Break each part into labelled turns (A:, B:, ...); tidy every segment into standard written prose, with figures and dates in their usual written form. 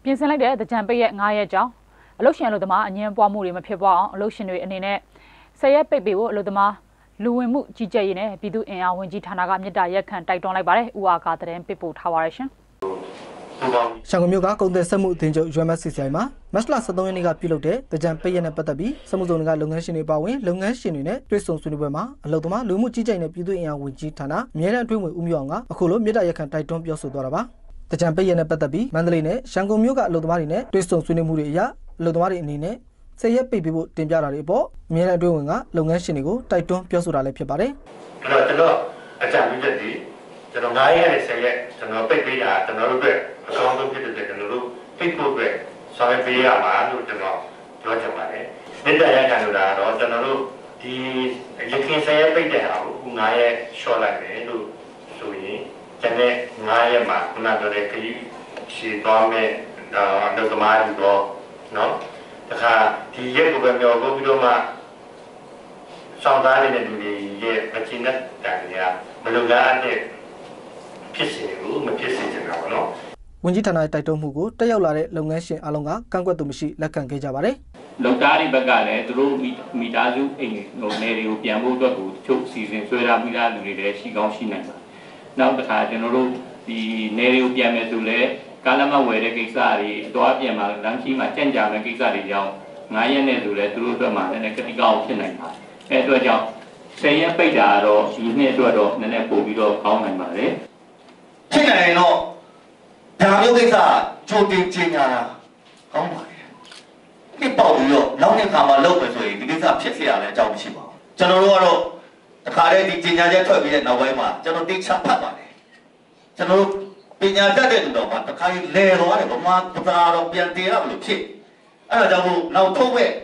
A: ပြင်ဆင်လိုက်တဲ့တကြံပိတ်ရဲ့9ရက်ကြောင်းအလုပ်ရှင်အလုပ်သမားအငင်းပွားမှုတွေမဖြစ်ပွားအောင်အလုပ်ရှင်တွေအနေနဲ့10ရက်ပိတ်ပေးဖို့အလုပ်သမားလူဝင်မှုကြီးကြပ်ရေးနဲ့ပြည်သူ့အင်အားဝန်ကြီးဌာနကမြစ်တာရက်ခံတိုက်တွန်းလိုက်ပါတယ်။ဦးအာကာသတင်းပေးပို့ထားပါရရှင်။
B: ရှမ်းမြို့ကကုန်သည်စက်မှုအသင်းချုပ် UMSCCI မှာမတ်လ23ရက်နေ့ကပြုလုပ်တဲ့တကြံပိတ်ရက်နဲ့ပတ်သက်ပြီးစက်မှုဇုံတွေကလုပ်ငန်းရှင်တွေပါဝင်လုပ်ငန်းရှင်တွေနဲ့တွေ့ဆုံဆွေးနွေးပွဲမှာအလုပ်သမားလူမှုကြီးကြပ်ရေးနဲ့ပြည်သူ့အင်အားဝန်ကြီးဌာနအမြဲတမ်းအတွင်းဝင်ဦးမျိုးအောင်ကအခုလိုမြစ်တာရက်ခံတိုက်တွန်းပြောဆိုသွားတာပါ။တကြံပိတ်ရက်နဲ့ပတ်သက်ပြီးမန္တလေးနဲ့ရှမ်းကုန်းမြို့ကအလုပ်သမားတွေနဲ့တွေ့ဆုံဆွေးနွေးမှုတွေအရအလုပ်သမားတွေအနေနဲ့10ရက်ပိတ်ပေးဖို့တင်ပြတာတွေအပေါ်အမြဲတမ်းအတွင်းဝင်ကလုပ်ငန်းရှင်တွေကိုတိုက်တွန်းပြောဆိုတာလည်းဖြစ်ပါတယ်
C: ။အဲ့တော့ကျွန်တော်အကြံပြုချက်ဒီကျွန်တော်9ရက်နဲ့10ရက်ကျွန်တော်ပိတ်ပေးတာကျွန်တော်တို့အတွက်အကောင်းဆုံးဖြစ်တဲ့ကျွန်တော်တို့ပိတ်ဖို့အတွက်ဆောင်ရွက်ပေးရမှာလို့ကျွန်တော်ပြောချင်ပါတယ်။မြစ်တာရက်ခံလို့တော့ကျွန်တော်တို့ဒီရခိုင်10ရက်ပိတ်တဲ့ဟာကို9ရက်ရှော့လိုက်တယ်လို့ဆိုရင်ကျန်တဲ့9ရက်မှာခုနပြောတဲ့ခရီးရှည်သွားမဲ့အလုပ်သမားတွေတော့နော်တခါဒီရက်ကိုပဲမျှော်ပြီးတော့မှဆောင်သားနေတဲ့လူတွေရဲ့မချင်တဲ့တန်တွေကမလုံလောက်တဲ့ဖြစ်စေဘူးမဖြစ်စေချင်တာပေါ့နော်
B: ဝန်ကြီးဌာနတိုက်တွန်းမှုကိုတက်ရောက်လာတဲ့လုပ်ငန်းရှင်အလုံးကကန့်ကွက်သူမရှိလက်ခံခဲ့ကြပါတယ်
D: လုံသားတွေဘက်ကလည်းသူတို့မိသားစုအိမ်ဟိုနယ်တွေကိုပြန်ဖို့အတွက်ကိုတချို့စီစဉ်ဆွဲထားပြီးသားလူတွေလည်းရှိကောင်းရှိနိုင်ပါနောက်တစ်ခါကျွန်တော်တို့ဒီနယ်တွေကိုပြန်မယ်ဆိုလဲကာလမဝယ်တဲ့ကိစ္စတွေအသွားပြန်မှာလမ်းကြီးမှာကြံ့ကြာမဲ့ကိစ္စတွေကြောင့်9ရက်နဲ့ဆိုလဲသူတို့အတွက်မှာလည်းကတိကောက်ဖြစ်နိုင်ပါတယ်အဲအတွက်ကြောင့်10ရက်ပိတ်တာတော့ဒီနှစ်အတွက်တော့နည်းနည်းပို့ပြီးတော့ကောင်းနိုင်ပါတယ်
E: ဖြစ်နိုင်ရင်တော့ဒါမျိုးကိစ္စကြိုတင်ကြေညာတာကောင်းပါတယ်နှစ်ပေါက်ပြီးတော့နောက်နှစ်ခါမှလုပ်မယ်ဆိုရင်ဒီကိစ္စဖြစ်เสียရလဲအကြောင်းမရှိပါဘူးကျွန်တော်တို့ကတော့တခါတည်းဒီကြေညာချက်ထွက်ပြီးတဲ့နောက်ပိုင်းမှာကျွန်တော်တိကျဖတ်ပါတယ်ကျွန်တော်တို့ပညာတတ်တဲ့လူတော်မှာတခါကြီးလဲသွားတယ်ဗမာပသာတော်ပြန်တင်ရမလို့ဖြစ်အဲ့ဒါကြောင့်မို့နောက်ထုတ်မဲ့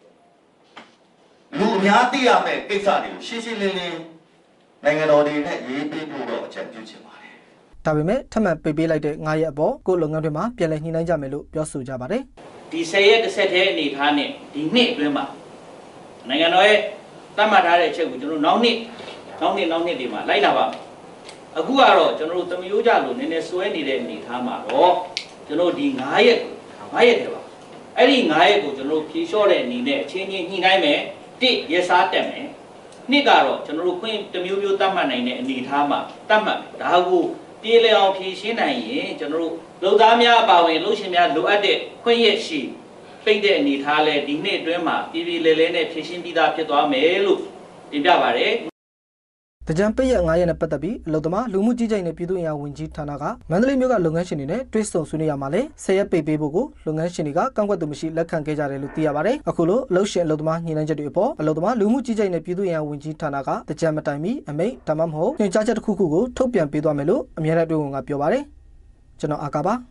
E: လူအများသိရမယ့်ကိစ္စတွေကိုရှင်းရှင်းလင်းလင်းနိုင်ငံတော်တွေနဲ့ရေးပေးဖို့တော့အကြံပြုချင်ပါတယ်
B: ဒါပေမဲ့ထပ်မံပိတ်ပေးလိုက်တဲ့9ရက်အပေါ်ကိုလုပ်ငန်းတွေမှာပြန်လည်ညှိနှိုင်းကြမယ်လို့ပြောဆိုကြပါတယ်
F: ဒီ10ရက်တစ်ဆက်တည်းအနေထားနဲ့ဒီနှစ်အတွင်းမှာနိုင်ငံတော်ရဲ့သတ်မှတ်ထားတဲ့အချက်ကိုကျွန်တော်နောက်နှစ်တွေမှာလိုက်လာပါမယ်အခုကတော့ကျွန်တော်တို့သမယိုးကြလို့နည်းနည်းစွဲနေတဲ့အနေထားမှာတော့ကျွန်တော်ဒီ9ရက်တည်းပါအဲ့ဒီ9ရက်ကိုကျွန်တော်ဖြေလျှော့တဲ့အနေနဲ့အချင်းချင်းညှိနှိုင်းမယ်1ရက်စားတက်မယ်နှစ်ကတော့ကျွန်တော်တို့ခွင့်တစ်မျိုးမျိုးတတ်မှတ်နိုင်တဲ့အနေထားမှာတတ်မှတ်မယ်ဒါကိုပြေလည်အောင်ဖြေရှင်းနိုင်ရင်ကျွန်တော်တို့လုပ်သားများအပါအဝင်လုပ်ရှင်များလိုအပ်တဲ့ခွင့်ရရှိပိတ်တဲ့အနေထားလဲဒီနှစ်အတွင်းမှာပြည်ပြည်လဲနဲ့ဖြေရှင်းပြီးသားဖြစ်သွားမယ်လို့တင်ပြပါတယ်
B: တကြံပိတ်ရက်9ရက်နဲ့ပတ်သက်ပြီးအလုပ်သမားလူမှုကြီးကြပ်ရေးနဲ့ပြည်သူ့အင်အားဝန်ကြီးဌာနကမန္တလေးမြို့ကလုပ်ငန်းရှင်တွေနဲ့တွေ့ဆုံဆွေးနွေးရမှာလဲ10ရက်ပိတ်ပေးဖို့ကိုလုပ်ငန်းရှင်တွေကကန့်ကွက်သူမရှိလက်ခံခဲ့ကြတယ်လို့သိရပါတယ်။အခုလိုအလုပ်ရှင်အလုပ်သမားညှိနှိုင်းချက်တွေအပေါ်အလုပ်သမားလူမှုကြီးကြပ်ရေးနဲ့ပြည်သူ့အင်အားဝန်ကြီးဌာနကတကြံမတိုင်မီအမိန့်ဒါမှမဟုတ်ညွှန်ကြားချက်တစ်ခုခုကိုထုတ်ပြန်ပေးသွားမယ်လို့အမြဲတမ်းအတွင်းဝန်ကပြောပါတယ်။ကျွန်တော်အာကာပါ